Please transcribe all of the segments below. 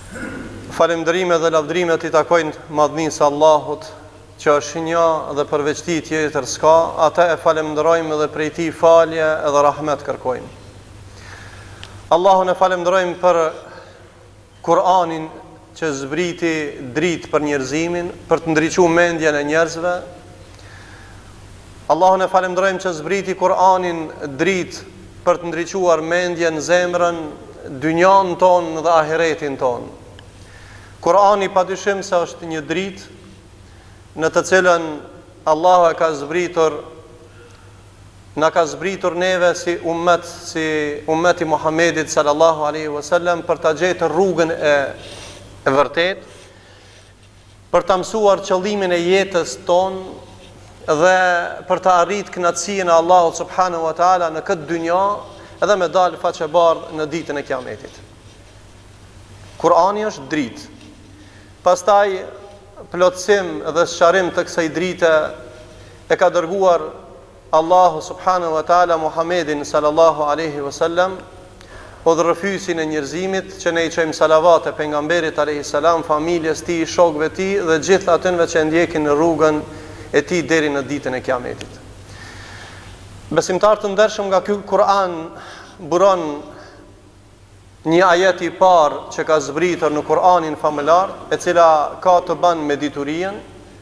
Falëndërime dhe lavdërimet I takojnë madhnisë Allahut, që është një dhe përveç Tij tjetër s'ka, atë e falemnderojmë dhe prej Tij falje edhe rahmet kërkojmë. Allahun e falemnderojmë për Kur'anin që zbriti dritë për njerëzimin, për të ndriçuar mendjen e njerëzve. Allahun e falemnderojmë që zbriti Kur'anin dritë për të ndriçuar mendjen, zemrën, dynjan tonë dhe ahiretin tonë. Kur'ani padyshim se është një dritë në të cilën Allahu e ka zbritur, na ka zbritur neve si ummeti Muhammedit sallallahu alaihi wasallam për ta gjetur rrugën e vërtet, për ta mësuar qëllimin e jetës tonë dhe për të arritur kënaqësinë e Allahut subhanahu wa taala në këtë dynja edhe me dalë faqebardh në ditën e Kiametit. Kur'ani është dritë. Pastaj plotësim dhe sqarim të kësaj drite e ka dërguar Allahu subhanahu wa taala Muhammedin sallallahu alaihi wasallam, udhërrëfysin e njerëzimit, që ne I çojmë salavat e pejgamberit alayhi salam, familjes tij, shokëve tij dhe gjithë atyre që ndjekin në rrugën e tij deri në ditën e Kiametit. Besimtarë të ndershëm, nga ky Kur'an buron një ajet I parë që ka zbritur në Kur'anin famëlar, e cila ka të bën me diturien,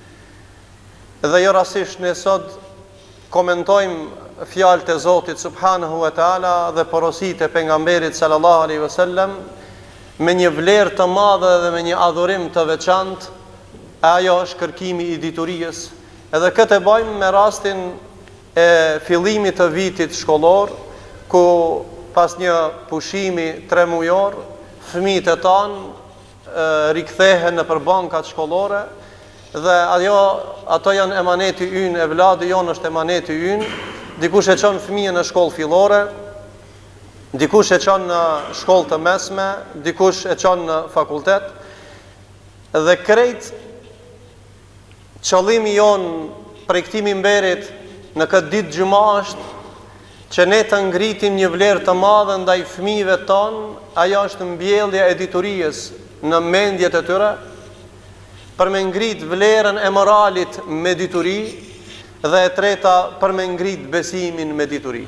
dhe jo rastisht ne sot komentojmë fjalët e Zotit subhanahu wa taala dhe porositë e pejgamberit sallallahu alaihi wasallam me një vlerë të madhe dhe me një adhurim të veçantë. Ajo është kërkimi I diturisë, edhe këtë e bëjmë me rastin e fillimit të vitit shkollor, ku pas një pushimi 3 mujor, fëmijët e tanë rikthehen në bankat shkollore dhe ato janë emaneti ynë, e vladi jonë është emaneti ynë. Dikush e çon fëmijën në shkollë fillore, dikush e çon në shkollë të mesme, dikush e çon në fakultet. Dhe krejt qëllimi jonë prej këtij mimberit në këtë ditë xhuma është që ne të ngritim një vlerë të madhe ndaj fëmijëve tonë. Ajo është mbjellja e diturisë në mendjet e tyre, për me ngrit vlerën e moralit me dituri, dhe e treta për me ngrit besimin me dituri.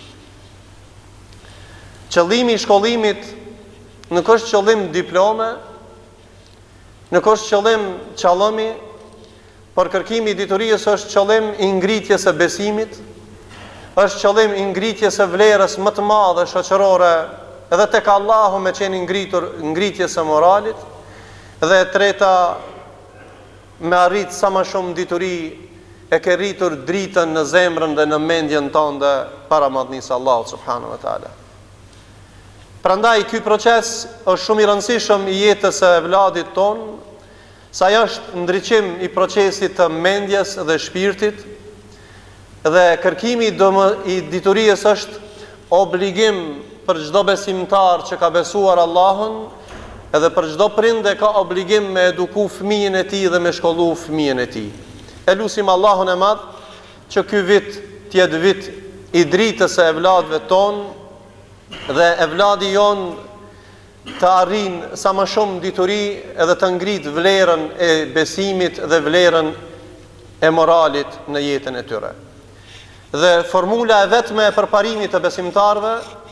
Qëllimi I shkollimit nuk është qëllim diplome, nuk është qëllim qallëmi, por kërkimi I diturisë është qëllim I ngritjes së besimit, është qëllim I ngritjes së vlerës më të madhe shoqërore edhe tek Allahu me qenë ngritur ngritjes së moralit, dhe e treta me arrit sa më shumë dituri e ke rritur dritën në zemrën dhe në mendjen tënde para madhnisë Allahut subhanahu wa taala. Prandaj ky proces është shumë I rëndësishëm I jetës së vladit ton, sa është ndriçim I procesit të mendjes dhe shpirtit, dhe kërkimi I diturisë është obligim për çdo besimtar që ka besuar Allahun, edhe për çdo prindë ka obligim me eduku fëmijën e tij dhe me shkollu fëmijën e tij. E lutim Allahun e Madh që ky vit të jetë vit I dritës së evladëve tonë dhe evladi jon të arrijnë sa më shumë dituri edhe të ngrit vlerën e besimit dhe vlerën e moralit në jetën e tyre. Dhe formula e vetme e përparimit të besimtarëve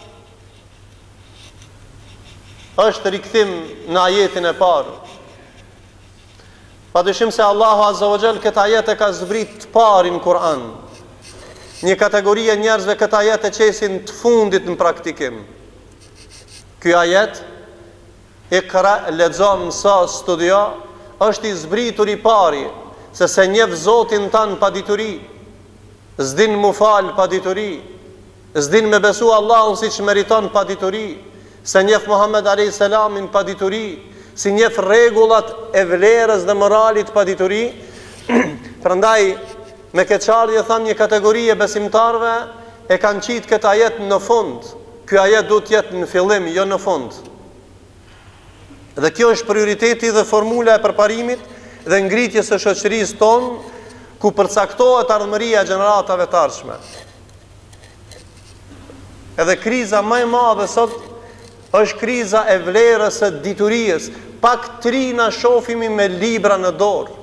është rikthim në ajetin e parë. Padyshim se Allahu azza wa jall këtë ajet e ka zbrit të parin Kur'an. Një kategori e njerëzve këtë ajet e qesin të fundit në praktikim. Ky ajet Iqra, lexo, mëso, studio, është I zbritur I pari, se njeh Zotin tan pa dituri, s'din mu fal pa dituri, s'din me besu Allahun siç meriton pa dituri, se njeh Muhammed alayhis salamin pa dituri, si njeh rregullat e vlerës dhe moralit pa dituri. Prandaj me këtë çardhje tham një kategori e besimtarëve e kanë qitë këtë ajet në fund. Ky ajet duhet të jetë në fillim, jo në fund. Dhe kjo është prioriteti dhe formula e përparimit dhe ngritjes së shoqërisë tonë, ku përcaktohet ardhmëria e gjeneratave të ardhshme. Edhe kriza më e madhe sot është kriza e vlerës së diturijës. Pak trina shohimi me libra në dorë.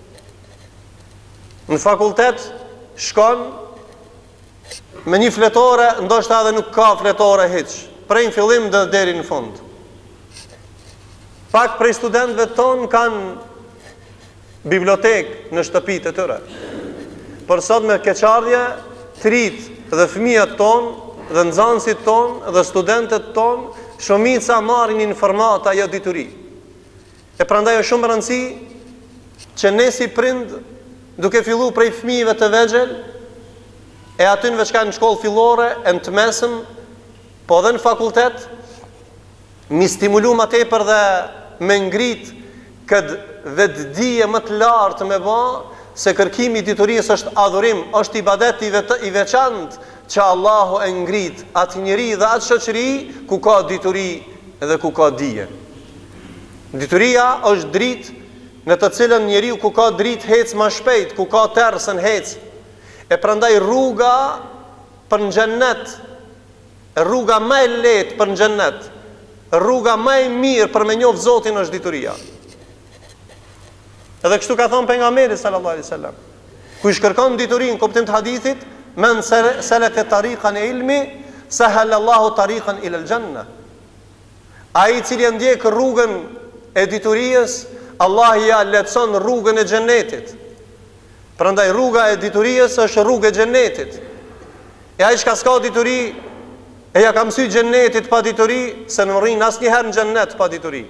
Në fakultet shkon me një fletore, ndoshta edhe nuk ka fletore hiç, prej në fillim deri në fund. Pak prej studentëve ton kanë bibliotekë në shtëpitë e tyre. Por sot me keqardhje, trit dhe fëmijët ton, dhe nxënësit ton, dhe studentët ton, shumica marrin informata jo dituri. E prandaj është shumë rëndësi që ne si prind, duke fillu prej fëmijëve të vegjël, e atynve që kanë në shkollë fillore, e në të mesëm, po edhe në fakultet, mi stimulu ma tepër dhe me ngrit këtë vetdije më të lartë me ba, se kërkimi i diturisë është adhurim, është ibadet i veçantë që Allahu e ngrit atë njeri dhe atë shoqëri ku ka dituri dhe ku ka dije. Dituria është dritë në të cilën njeriu ku ka dritë hec më shpejt, ku ka terrsën hec. E prandaj rruga për në xhennet, rruga më e lehtë për në xhennet, rruga më e mirë për me njohë Zotin është dituria. Edhe kështu ka thonë pejgamberi sallallahu alaihi wasallam. Kush kërkon diturinë, kuptim të hadithit, men salaka tariqan e ilmi, sahala Allahu tariqan ila al-janna. Ai i cili ndjek rrugën e diturijës, Allah ja lehtëson rrugën e xhenetit. Prandaj rruga e diturijës është rruga e xhenetit. E ai që s'ka dituri, e ja ka mësuar xhenetit pa dituri, se në rrin asnjëherë në xhennet pa dituri.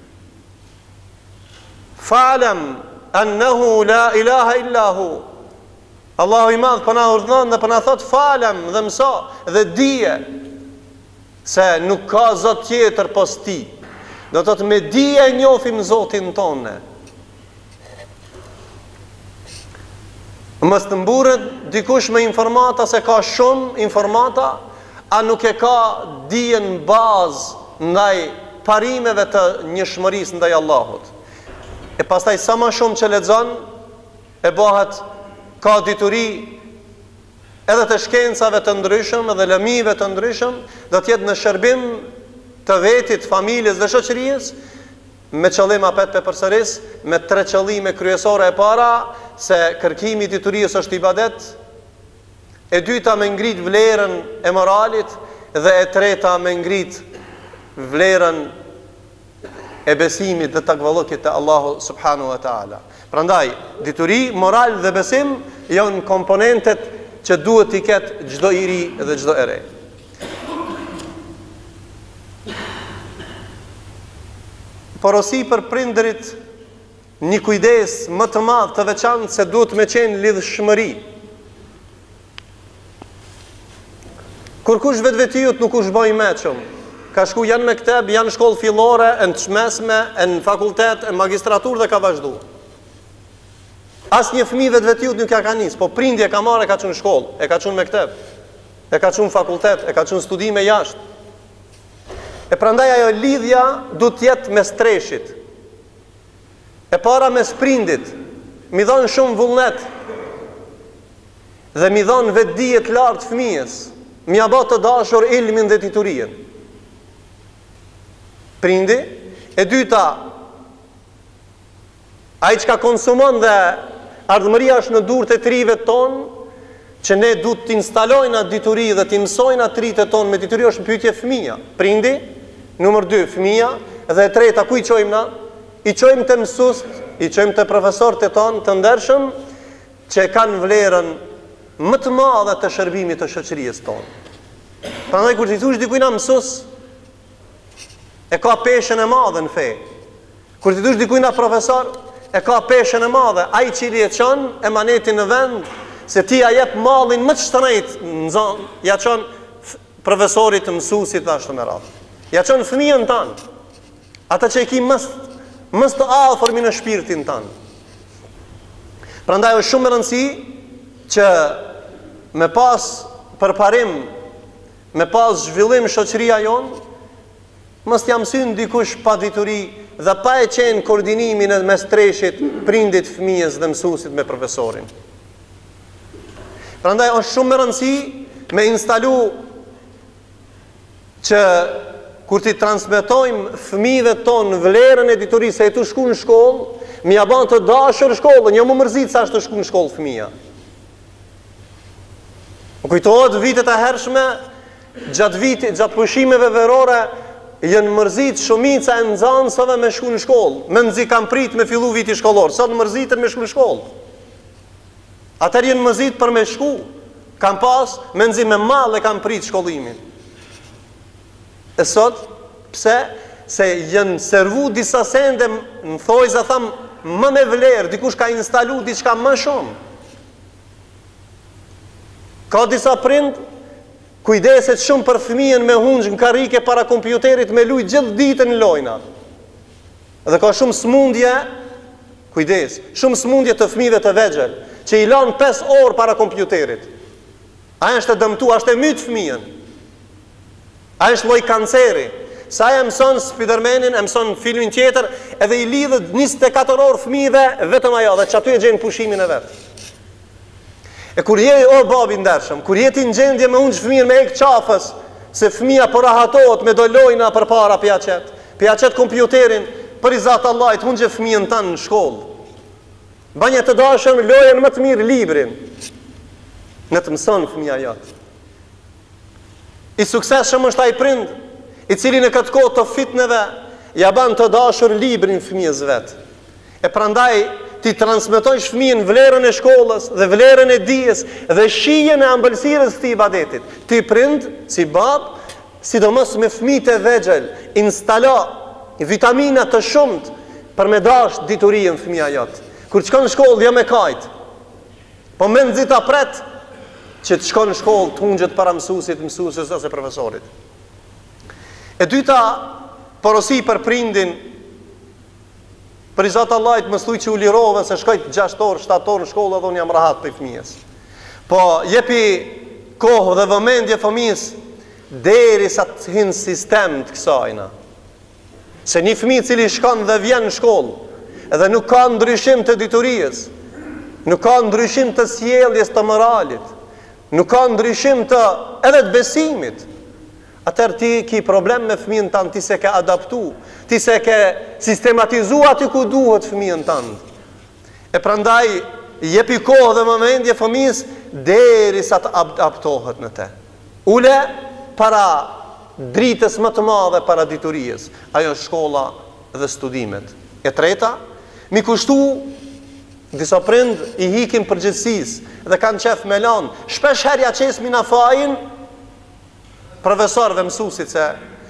Fa'lam annahu la ilaha illa hu. Allahu i madh po na urdhon dhe po na thot falem dhe mëso dhe dije se nuk ka zot tjetër pos ti. Do të thotë me dije njohim Zotin tonë. Mos të mburret dikush me informata se ka shumë informata, a nuk e ka dijen bazë ndaj parimeve të njëshmërisë ndaj Allahut. E pastaj sa më shumë që lexon, e bëhet ka dituri edhe të shkencave të ndryshëm edhe lëmive të ndryshëm, do të jetë në shërbim të vetit, familjes dhe shoqërisë, me qëllim apet për përsëris, me 3 qëllime kryesore e para, se kërkimi i diturisë është ibadet, e dyta me ngrit vlerën e moralit, dhe e treta me ngrit vlerën e besimit dhe takvallëkit të Allahu subhanahu wa ta'ala. Prandaj, dituri, moral dhe besim janë komponentet që duhet t'i ketë çdo i ri dhe çdo e re. Porosi për prindërit një kujdes më të madh të veçantë se duhet me qenë lidhshmëri. Kur kush vetvetiut nuk u shboj meqëm, ka shku janë me mekteb, janë shkollë fillore, në të shmesme, në fakultet, në magistratur dhe ka vazhdu. Asnjë fëmijë vetvetiut nuk ja ka nis, po prindje ka marrë, e ka qenë në shkollë, e ka qenë në mekteb, e ka qenë në fakultet, e ka qenë studime jashtë. E prandaj ajo lidhja du t'jetë mes treshit. E para mes prindit, mi dhonë shumë vullnet, dhe mi dhonë vetdije të lartë fëmijës, mi aba të dashur ilmin dhe diturien. Prindi, e dyta, ai që ka konsumon dhe ardhmëria është në durët e trive tonë, që ne du t'instalojnë atë dituri dhe t'imsojnë atë tritë tonë me dituri është në pyetje fëmija. Prindi, numër 2, fëmija, dhe e treta, ku i qojmë na? I qojmë të mësust, i qojmë të profesorët e tonë të ndershëm, që kanë vlerën më të madhe të shërbimit të shoqërisë tonë. Prandaj kur t'i thush dikujt na mësues, e ka peshën e madhe në fe. Kur t'i thush dikujt na profesor, e ka peshën e madhe, ai i cili e çon emanetin në vend, se ti ja jep mallin më të shtrenjtë në zonë, ja çon profesorit, mësuesit ashtu me radhë. Ja çon fëmijën tan, ata që e ki më të afërmi në shpirtin tan. Prandaj është shumë e rëndësishme që me pas përparim, me pas zhvillim shoqëria jonë, mos t'ja mësyn dikush pa dituri dhe pa e qenë koordinimin e mes treshit, prindit, fëmijës dhe mësuesit me profesorin. Prandaj është shumë e rëndësishme me instalu që kur ti transmetojmë fëmijëve tonë vlerën e diturisë se e tu shku në shkollë, mi ja ban të dashur shkollën, jo më mërzit sa është të shku në shkollë fëmija. Më kujtohet vitet e hershme, gjatë pushimeve verore, janë mërzit shumica e nxënësve me shku në shkollë. Me nxi kam prit me fillu viti shkollor, sot mërzitën me shku në shkollë. Atër janë mërzit për me shku, kam pas, me nxi me mall e kam prit shkollimin. E sot, pse? Se janë servu disa sende, në thojza tham, më me vlerë, dikush ka instalu diçka më shumë. Ka disa prind, kujdeset shumë për fëmijën me hunxh në karrike para kompjuterit me lujt gjithë ditën në lojna. Dhe ka shumë smundje, kujdes, shumë smundje të fëmijëve të vegjël, që i lanë 5 orë para kompjuterit. A është e dëmtu, është e mytë fëmijën. A është lloj kanceri. Sa e mëson Spidermanin, e mëson filmin tjetër, edhe i lidhët 24 orë fëmijëve vetëm ajo, dhe që aty e gjenë pushimin e vetë. E kur je o babi ndershëm, kur je ti në gjendje me ungjë fëmijën me ek qafës, se fëmija po rahatohet me do lojna për para pja qet kompjuterin, për i zatë Allahit, ungjë fëmijën tanë në shkollë. Banje të dashëm, lojën më të mirë librin, në të mëson fëmija jatë. I suksesshëm është ai prind, i cili në këtë kohë të fitneve, ja ban të dashur librin fëmijës vetë. E prandaj, ti transmetojsh fëmijën vlerën e shkollës dhe vlerën e dijes dhe shijen e ambëlsirës të ibadetit. Ti prind, si bab, sidomos me fëmijët e vegjël, instalo vitamina të shumt për me dash diturin fëmija jotë. Kur të shkon në shkollë, jo me kajt. Po me nëzita pret që të shkon në shkollë, të hungjët para mësusit, mësusës ose profesorit. E dyta, porosi për prindin, për i zatë Allahit më thuj që u lirove se shkojt 6 orë, 7 orë në shkollë edhe unë jam rahat për i fëmijës. Po jepi kohë dhe vëmendje fëmijës deri sa të hinë sistem të kësajna. Se një fëmijë cili shkon dhe vjen në shkollë edhe nuk ka ndryshim të diturijës, nuk ka ndryshim të sjelljes të moralit, nuk ka ndryshim të edhe të besimit, atër ti ki problem me fëmijën tanë, ti se ke adaptu, ti se ke sistematizu aty ku duhet fëmijën tanë. E prandaj, jepi kohë dhe momendje fëmijës deri sa të adaptohet në te. Ule para dritës më të madhe para diturijës, ajo shkolla dhe studimet. E treta, mi kushtu, disa prind i hikin përgjithësis dhe kanë qef me lanë, shpesh herja qesmi në fajin, profesor dhe mësusit se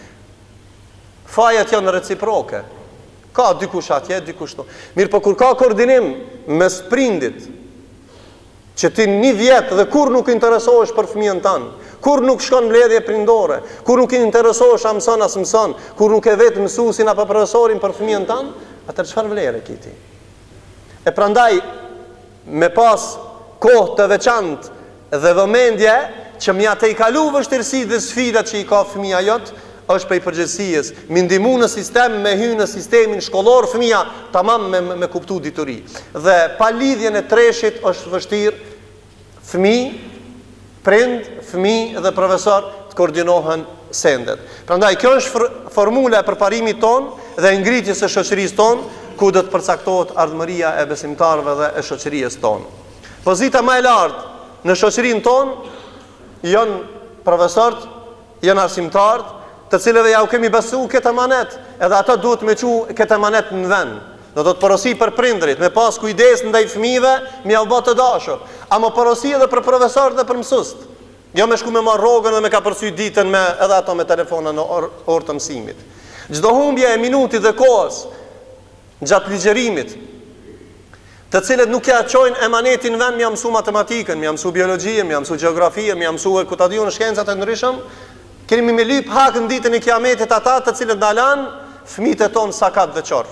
fajet janë reciproke. Ka dikush atje, dikush to. Mirë, po kur ka koordinim mes prindit, që ti një vjetë dhe kur nuk interesohesh për fëmijën tanë, kur nuk shkon mbledhje prindore, kur nuk interesohesh a mëson as mëson, kur nuk e vetë mësusin apo profesorin për fëmijën tanë, atër çfarë vlerë kiti? E prandaj, me pas kohë të veçantë dhe vëmendje, që mja të i kalu vështirësi dhe sfidat që i ka fëmija jotë, është prej përgjithësijës. Mi ndimu në sistem, me hy në sistemin shkollor, fëmija tamam me kuptu dituri. Dhe pa lidhjen e treshit është vështirë fëmi, prind, fëmi dhe profesor të koordinohen sendet. Prandaj, kjo është formula e përparimit tonë dhe ngritjes e shoqërisë tonë, ku do të përcaktohet ardhmëria e besimtarëve dhe e shoqërisë tonë. Pozita më e lartë në shoqërinë tonë janë profesorët, janë arsimtarët, të cilëve ja u kemi besu këtë emanet, edhe ata duhet me qu këtë emanet në vend. Do të porosi për prindrit, me pas kujdes ndaj fëmijëve, mi au bë të dashur. Ama porosi edhe për profesorët dhe për mësuesit. Jo me shku me marr rrogën dhe me ka përsy ditën me edhe ato me telefona në orë të mësimit. Çdo humbje e minutit dhe kohës gjatë ligjerimit, të cilët nuk ja qojnë emanetin vend, mi mësu matematikën, mi mësu biologjien, mi mësu gjeografien, mi mësu e kutadion shkencat e ndryshëm, kemi me lyp hakën ditën e kiametit ata të cilët dalan fëmijët e tonë sakat veçor.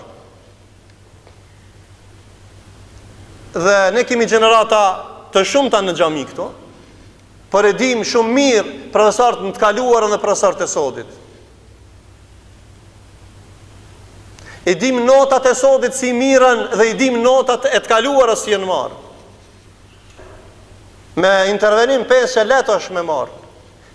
Dhe ne kemi gjenerata të shumta në xhami këtu, por e dim shumë mirë profesorët në të kaluarën dhe profesorët e sodit. I dim notat e sodit si mirën dhe i dim notat e të kaluarës si jenë marë. Me intervenim 5 që leto është me marë.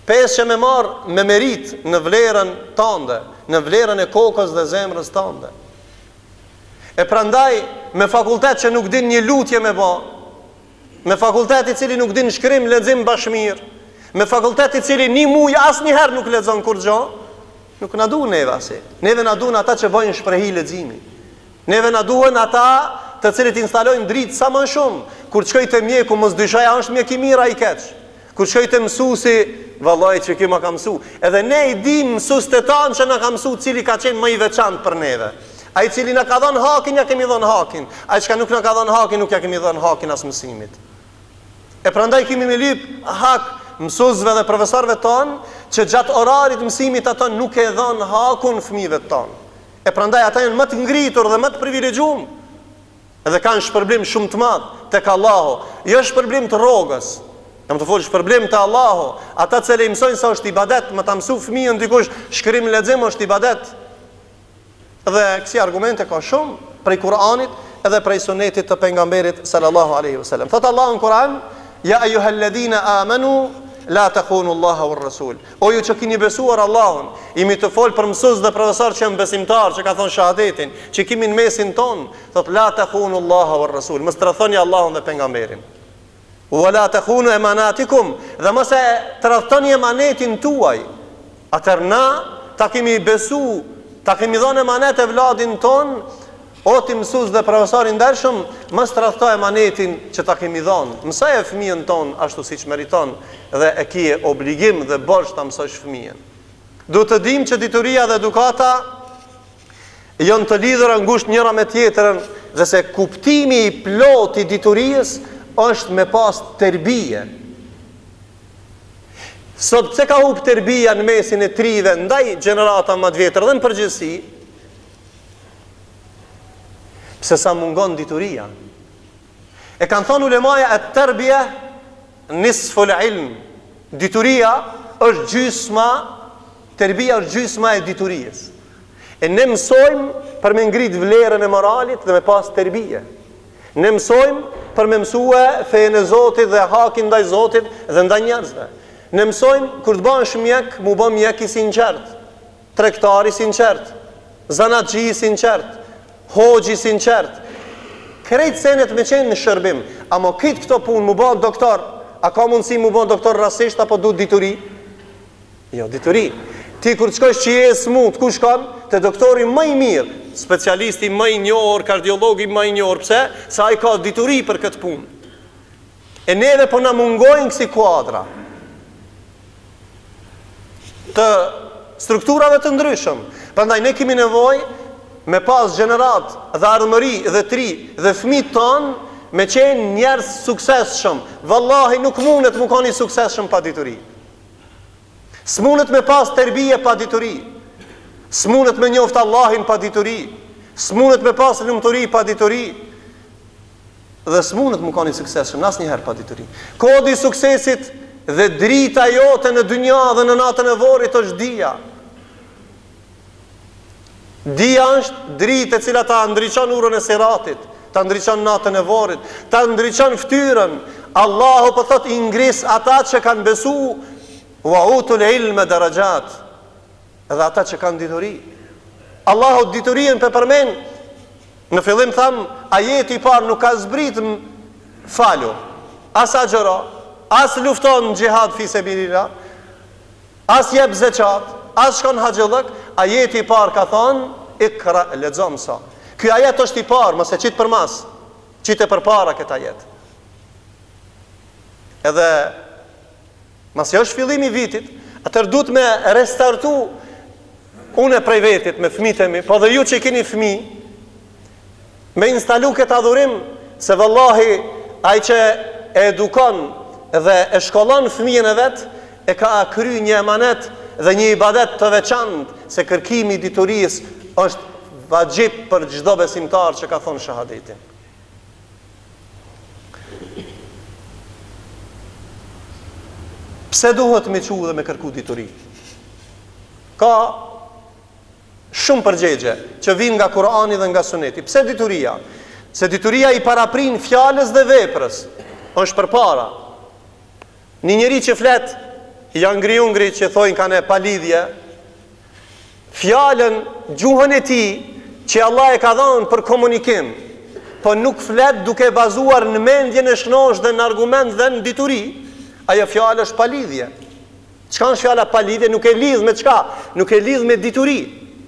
Pesë që me marë me merit në vlerën tënde, në vlerën e kokës dhe zemrës tënde. E prandaj me fakultet që nuk din një lutje me ba, me fakultet i cili nuk din shkrim, lexim bashmir, me fakultet i cili një muj asnjëherë nuk lexon kur gjo, nuk na duhen neve asi. Neve na duhen ata që bëjnë shprehi leximi. Neve na duhen ata të cilët instalojnë dritë sa më shumë. Kur të shkoj te mjeku mos dyshoj është mjek i mirë ai keq. Kur shkoj te mësuesi, vallai që ky ma ka mësu. Edhe ne i dim mësuesit tanë që na ka mësu cili ka qenë më i veçantë për neve. Ai cili na ka dhënë hakin, ja kemi dhënë hakin. Ai që nuk na ka dhënë hakin, nuk ja kemi dhënë hakin as mësimit. E prandaj kemi me lyp hak mësuesve dhe profesorëve tonë që gjatë orarit mësimit ata nuk e dhënë hakun fëmijëve tonë. E prandaj ata janë më të ngritur dhe më të privilegjuar. Edhe kanë shpërblim shumë të madh tek Allahu. Jo shpërblim të rrogës. Jam të folë shpërblim të Allahu. Ata që le mësojnë sa është ibadet, më ta mësu fëmijën dikush shkrim lexim është ibadet. Dhe kësi argumente ka shumë prej Kur'anit edhe prej sunetit të pejgamberit sallallahu alaihi wasallam. Thot Allahu në Kur'an: "Ya ayyuhalladhina amanu la takhunu Allaha war rasul." O ju që keni besuar Allahun, jemi të fol për mësues dhe profesor që janë besimtar, që ka thonë shahadetin, që kemi në mesin ton, thot la takhunu Allaha war rasul. Mos tradhoni Allahun dhe pejgamberin. Wa la takhunu emanatikum, dhe mos e tradhtoni emanetin tuaj. Atëherë na ta kemi besu, ta kemi dhënë emanet e vladin ton, o ti mësues dhe profesor i ndershëm, mos tradhto emanetin që ta kemi dhënë. Mësoj e fëmijën ton ashtu siç meriton dhe e kije obligim dhe borxh ta mësosh fëmijën. Duhet të dimë që dituria dhe edukata janë të lidhura ngushtë njëra me tjetrën dhe se kuptimi i plotë i diturisë është me pas terbije. Sot pse ka hup terbija në mesin e trive ndaj gjenerata më të vjetër dhe në përgjithësi? Pse sa mungon dituria. E kanë thonë ulemaja e tërbje nisful ilm. Dituria është gjysma, terbija është gjysma e diturijës. E ne mësojmë për me ngrit vlerën e moralit dhe me pas terbije. Ne mësojmë për me mësue fejën e Zotit dhe hakin ndaj Zotit dhe ndaj njerëzve. Ne mësojmë kur të bash mjek, mu bë mjek i sinqert, tregtari sinqert, zanaxhi sinqert, hoxhi sinqert. Krejt senet me qenë në shërbim, ama këtë këto punë mu bë doktor, a ka mundësi mu bë doktor rasisht apo duhet dituri? Jo, dituri. Ti kur të shkosh që je smut, ku shkon? Te doktori më i mirë, specialisti më i njohur, kardiologi më i njohur. Pse? Sa ai ka dituri për këtë punë. E neve po na mungojnë kësi kuadra të strukturave të ndryshëm. Prandaj ne kemi nevojë me pas gjenerat dhe ardhmëri dhe tri dhe fëmijët tonë me qenë njerëz suksesshëm. Vallahi nuk mundet më koni suksesshëm pa dituri. S'mundet me pas terbije pa dituri. S'mundet me njoft Allahin pa dituri. S'mundet me pas lumturi pa dituri. Dhe s'mundet më koni suksesshëm asnjëherë pa dituri. Kodi i suksesit dhe drita jote në dynja dhe në natën e vorrit është dija. Dija është dritë e cila ta ndriçon urën e siratit, ta ndriçon natën e vorrit, ta ndriçon fytyrën. Allahu po thot i ngris ata që kanë besu, wa utul ilma darajat, edhe ata që kanë dituri. Allahu diturien për përmen. Në fillim tham, ajeti i parë nuk ka zbrit falu, as agjëro, as lufton në gjihad fi sebilillah, as jep zeqat, as shkon haxhillëk. Ajeti i parë ka thonë, ikra, lexo mëso. Ky ajet është i parë, mos e qit për mas, qite për para këtë ajet. Edhe masi është fillimi i vitit, atër duhet me restartu une prej vetit me fëmijët, po dhe ju që i keni fëmijë, me instalu këtë adhurim, se vallahi ai që e edukon dhe e shkollon fëmijën e vet, e ka kry një emanet dhe një ibadet të veçantë, se kërkimi i diturisë është vajib për çdo besimtar që ka thonë shahadetin. Pse duhet me qu dhe me kërku dituri? Ka shumë përgjigje që vinë nga Kurani dhe nga Suneti. Pse dituria? Se dituria i paraprin fjalës dhe veprës. Është përpara. Një njeri që flet janë ngri që thojnë kanë pa lidhje, fjalën, gjuhën e tij që Allah e ka dhënë për komunikim, po nuk flet duke bazuar në mendjen e shnosh dhe në argument dhe në dituri, ajo fjalë është pa lidhje. Çka është fjala pa lidhje? Nuk e lidh me çka? Nuk e lidh me dituri.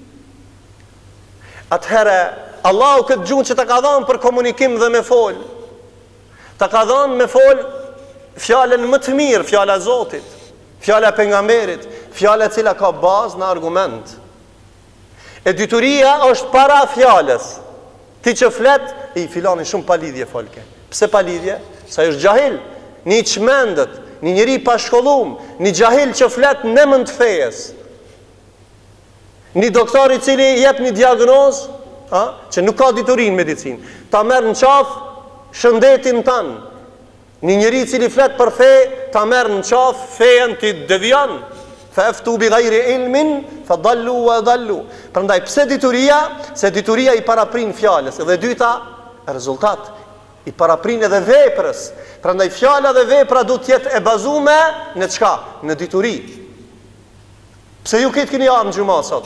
Atëherë, Allahu këtë gjuhë që ta ka dhënë për komunikim dhe me fol, ta ka dhënë me fol fjalën më të mirë, fjala e Zotit, fjala e pejgamberit, fjala e cila ka bazë në argument. E dituria është para fjalës. Ti që flet, i filani shumë pa lidhje folke. Pse pa lidhje? Sa është gjahil, një çmendet, një njeri pa shkollum, një gjahil që flet në emër të fejes. Një doktor i cili jep një diagnozë, që nuk ka dituri në medicinë, ta merr në qafë shëndetin tanë. Një njeri i cili flet për fe, ta merr në qafë fejen ti devion. Fa aftu bi ghayri ilmin fa dallu wa dallu. Prandaj pse dituria? Se dituria i paraprin fjalës, dhe dyta, rezultat i paraprin edhe veprës. Prandaj fjala dhe vepra duhet të jetë e bazuar në çka? Në dituri. Pse ju këtë keni ardhur në xhumë sot?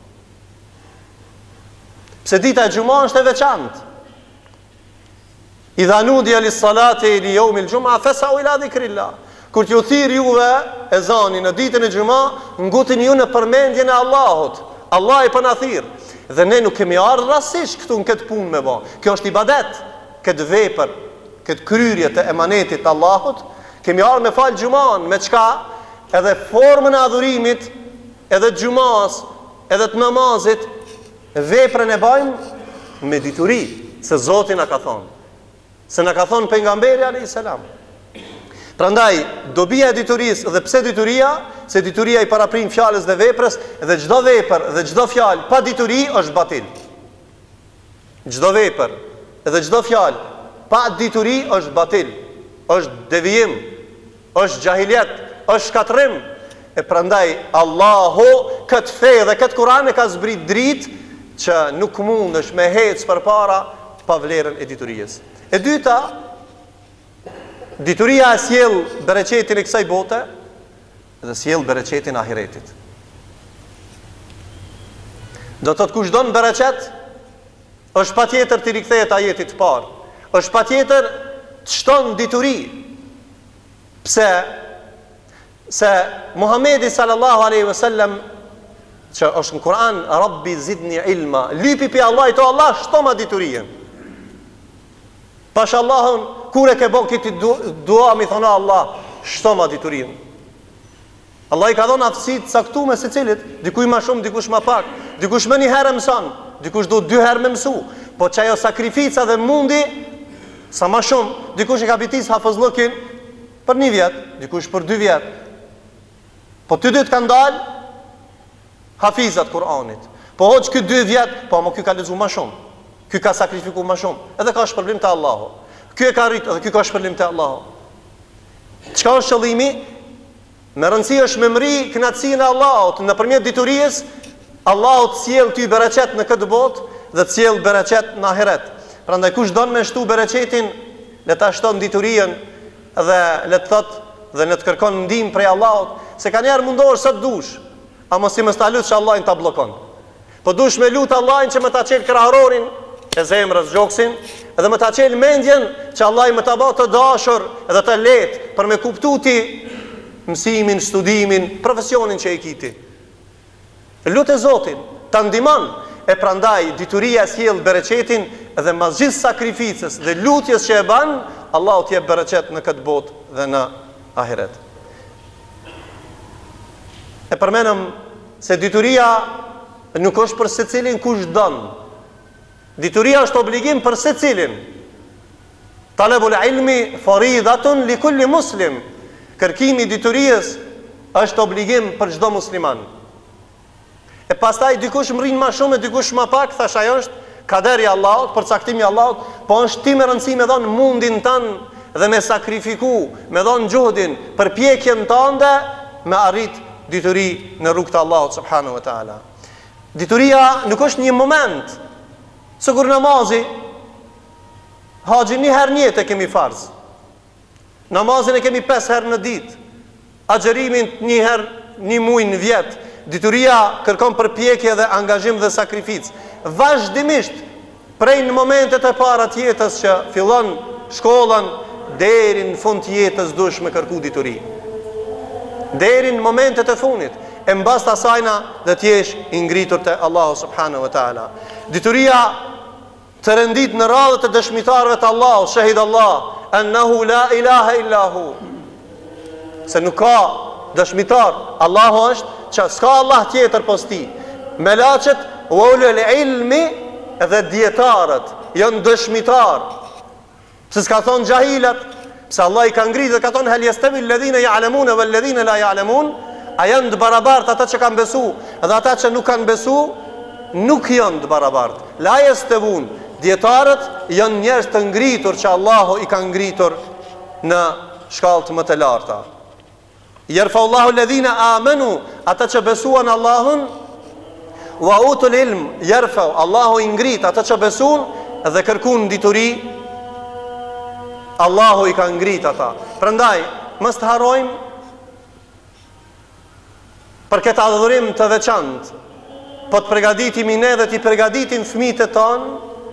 Pse dita e xhumë është e veçantë? Idha nudiya lis-salati li yawm al-jum'a fas'u ila dhikrillah. Kur t'ju thirr juve ezanin në ditën e xhumë, nguteni ju në përmendjen e Allahut. Allah i na thirr. Dhe ne nuk kemi ardhur rastësisht këtu në këtë punë me bë. Kjo është ibadet, këtë vepër, këtë kryrje të emanetit të Allahut, kemi ardhur me fal xhumën, me çka? Edhe formën e adhurimit, edhe të xhumës, edhe të namazit, veprën e bëjmë me dituri, se Zoti na ka thonë. Se na ka thonë pejgamberi alayhis salam. Prandaj, dobia e diturisë, dhe pse dituria? Se dituria i paraprin fjalës dhe veprës, dhe çdo vepër dhe çdo fjalë pa dituri është batil. Çdo vepër dhe çdo fjalë pa dituri është batil, është devijim, është jahiliet, është shkatrim. E prandaj Allahu këtë fe dhe këtë Kur'an e ka zbrit dritë që nuk mundesh me hec përpara pa vlerën e diturisë. E dyta, dituria e sjell bereqetin e kësaj bote dhe sjell bereqetin e ahiretit. Do të kush don bereqet, është patjetër të rikthehet ajetit të parë. Është patjetër të shton dituri. Pse? Se Muhamedi sallallahu alaihi wasallam, që është në Kur'an, Rabbi zidni ilma, lypi pi Allahit, o Allah, shtoma diturinë. Pash Allahun, kur e ke bon këti dua, mi thona Allah, shtoma diturinë. Allah i ka dhënë aftësi të caktuar se cilit, dikush më shumë, dikush më pak, dikush më një herë mëson, dikush do 2 herë më mësu, po çajo sakrifica dhe mundi sa më shumë, dikush e ka bitis hafızllëkin për 1 vjet, dikush për 2 vjet. Po ty dy të kanë dalë hafizat Kur'anit. Po hoç ky 2 vjet, po më ky ka lexuar më shumë. Ky ka sakrifikuar më shumë, edhe ka shpërblim te Allahu. Ky e ka rrit, edhe ky ka shpërblim te Allahu. Çka është qëllimi? Me rëndësi është me mri kënaqësinë e Allahut nëpërmjet diturisë. Allahu të sjell ty bereqet në këtë botë dhe të sjell bereqet në ahiret. Prandaj kush don me shtu bereqetin, le ta shton diturinë dhe le të thotë dhe le të kërkon ndihmë prej Allahut, se kanë herë mundohesh sa të dush, ama si mos ta lutsh Allahin ta bllokon. Po dush me lut Allahin që më ta çel kraharorin e zemrës gjoksin, edhe më ta çel mendjen që Allahi më ta bë të dashur edhe të lehtë për me kuptuti mësimin, studimin, profesionin që e kiti. Lutë Zotin, ta ndihmon, e prandaj dituria sjell bereqetin dhe mas gjithë sakrificës dhe lutjes që e bën, Allahu t'jep bereqet në këtë botë dhe në ahiret. E përmenëm se dituria nuk është për secilin kush don. Dituria është obligim për secilin. Talabul ilmi faridatun li kulli muslim. Kërkimi i diturisë është obligim për çdo musliman. E pastaj dikush mrin më shumë e dikush më pak, thash ajo është kaderi i Allahut, përcaktimi i Allahut, po është ti me rëndësi me dhon mundin tënd dhe me sakrifiku, me dhon gjuhdin, përpjekjen tënde me arrit dituri në rrugt të Allahut subhanahu wa taala. Dituria nuk është një moment, sikur namazi, haxhin një herë në jetë kemi farz. Namazin e kemi 5 herë në ditë. agjerimin një herë, një muaj në vjet. Dituria kërkon përpjekje dhe angazhim dhe sakrificë. Vazhdimisht, prej në momentet e para të jetës që fillon shkollën deri në fund të jetës dush me kërku dituri. Deri në momentet e fundit, e mbas të asajna dhe t'jesh i ngritur te Allahu subhanahu wa taala. Dituria të rendit në radhët e dëshmitarëve të Allahu, shahid Allah, annahu la ilaha illa hu. Se nuk ka dëshmitar, Allahu është që s'ka Allah tjetër pos ti. Melaqet, wa ulul ilmi dhe djetarët janë dëshmitar. Pse s'ka thonë gjahilat? Pse Allah i ka ngritë dhe ka thonë hal yastawi alladhina ya'lamun wal ladhina la ya'lamun? A janë të barabartë ata që kanë besu dhe ata që nuk kanë besu? Nuk janë të barabartë. La yastawun. Djetarët janë njerëz të ngritur që Allahu i ka ngritur në shkallë më të larta. Yarfa Allahu alladhina amanu, ata që besuan Allahun, wa utul ilm, yarfa Allahu i ngrit ata që besuan dhe kërkuan dituri, Allahu i ka ngrit ata. Prandaj, mos të harrojmë për këtë adhurim të veçantë. Po të përgatitemi ne dhe t'i përgatitim fëmijët e tonë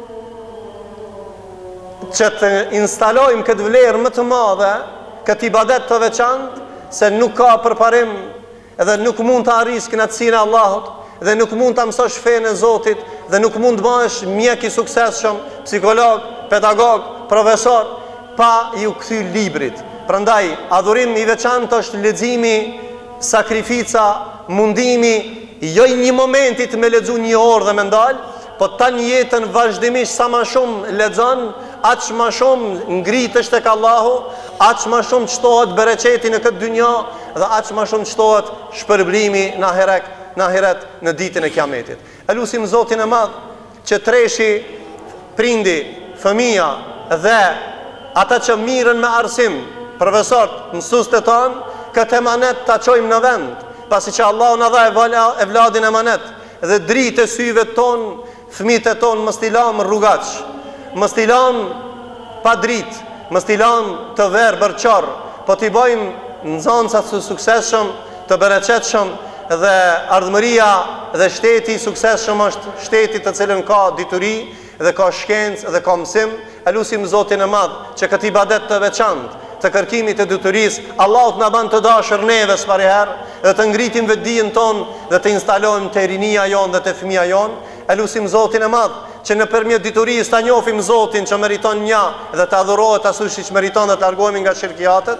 që të instalojmë këtë vlerë më të madhe, këtë ibadet të veçantë, se nuk ka përparim dhe nuk mund të arrisë kënaqësinë e Allahut, dhe nuk mund të mësosh fenë e Zotit, dhe nuk mund të bëhesh mjek i suksesshëm, psikolog, pedagog, profesor, pa ju kthy librit. Prandaj, adhurimi i veçantë është leximi, sakrifica, mundimi, jo i një momentit me lexu një orë dhe me ndal, po tani jetën vazhdimisht sa më shumë lexon, aq më shumë ngritesh tek Allahu, aq më shumë çtohet bereqeti në këtë dynjë dhe aq më shumë çtohet shpërblimi në ahiret në ditën e Kiametit. Elusim Zotin e Madh që treshi, prindi, fëmia dhe ata që mirën me arsim, profesorët, mësuesit tanë, këtë emanet ta çojmë në vend, pasi që Allahu na dha evladin emanet dhe dritë e syve ton, fëmijët e ton mos t'i lam rrugaç, mos t'i lam pa dritë, mos t'i lam të verë bërqarë, po t'i bëjmë nxënësa të suksesshëm, të bereqetshëm, dhe ardhmëria dhe shteti i suksesshëm është shteti të cilën ka dituri dhe ka shkencë dhe ka mësim. Elusim Zotin e Madh që këtë ibadet të veçantë të kërkimit të diturisë, Allahu na ban të dashur neve s'pariherë dhe të ngritim vetdijen tonë dhe të instalojmë te rinia jonë dhe te fëmia jonë. Elusim Zotin e Madh që nëpërmjet diturisë ta njohim Zotin që meriton një dhe të adhurohet ashtu siç meriton dhe të largohemi nga shirkiatet.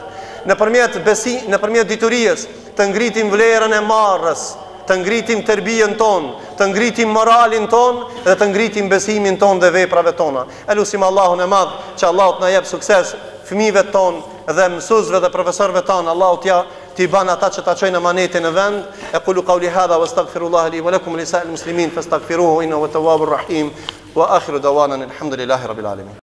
Nëpërmjet diturisë të ngritim vlerën e marrës, të ngritim tërbijen tonë, të ngritim moralin tonë dhe të ngritim besimin tonë dhe veprave tona. Elusim Allahun e Madh që Allahu na jep sukses fëmijëve tonë dhe mësuesve dhe profesorëve tonë. Allahu t'i ban ata që ta çojnë amanetin në vend. Aqulu qawli hadha wastaghfirullaha li wa lakum lisa'il muslimin fastaghfiruhu innahu huwa tawwabur rahim wa akhiru dawana alhamdulillahi rabbil alamin.